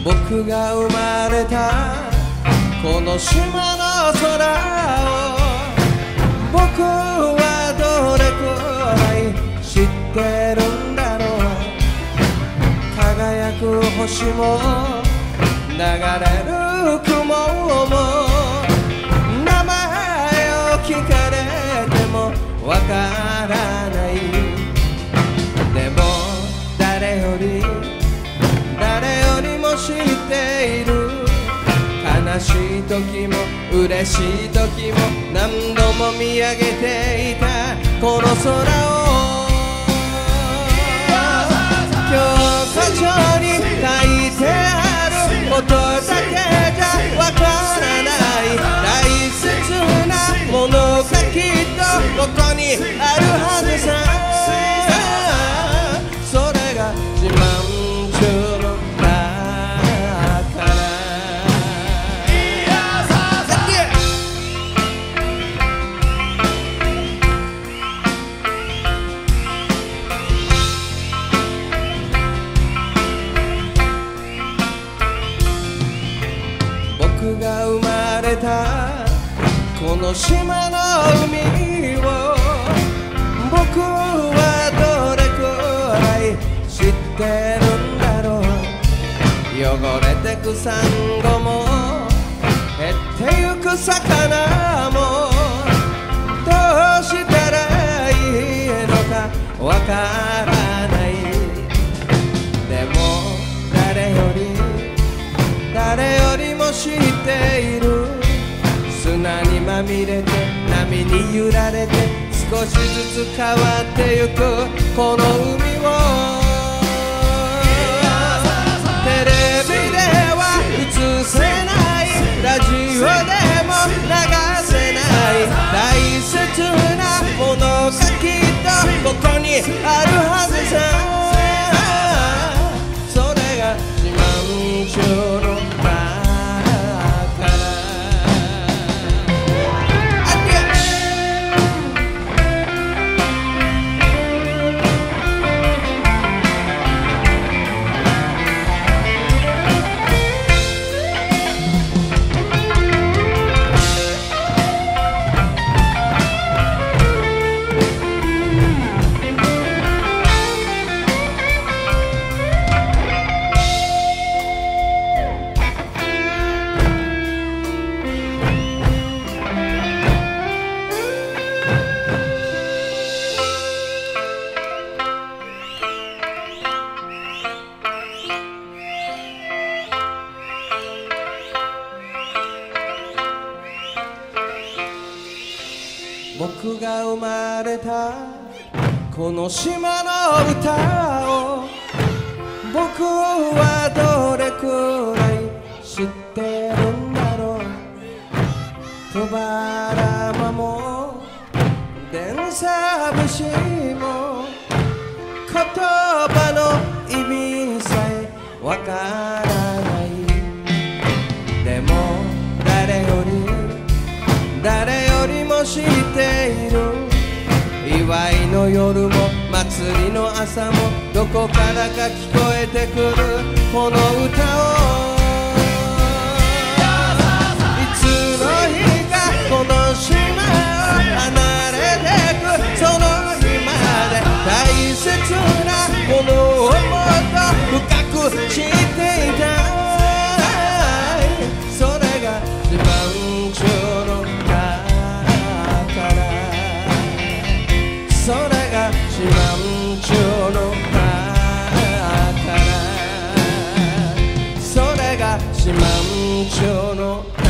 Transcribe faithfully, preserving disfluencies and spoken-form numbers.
僕が生まれたこの島の空を僕はどれくらい知ってるんだろう。輝く星も流れる雲も名前を聞かれてもわからない。でも誰より誰よりも知っている。悲しい時も嬉しい時も何度も見上げていたこの空を教科書に書いてあることだけじゃわからない大切なものがきっとここにあるはずさ。それが自慢中の僕が生まれたこの島の海を僕はどれくらい知ってるんだろう。汚れてくサンゴも減ってゆく魚もどうしたらいいのかわからない。でも誰より誰よりも知っている。砂にまみれて波に揺られて少しずつ変わってゆくこの海をテレビでは映せないラジオでも流せない大切なものがきっとここにあるはずさ。それが自慢中の僕が生まれたこの島の歌を僕はどれくらい知ってるんだろう。とばらまも電車節も言葉の意味さえわからない。でも誰より誰よりも知っている。祝いの夜も祭りの朝もどこからか聞こえてくるこの歌をいつの日かこの島を離れてくその日まで大切なものをもっと深く知っていたい。それが自慢中のそれが自慢中の宝。それが自慢中の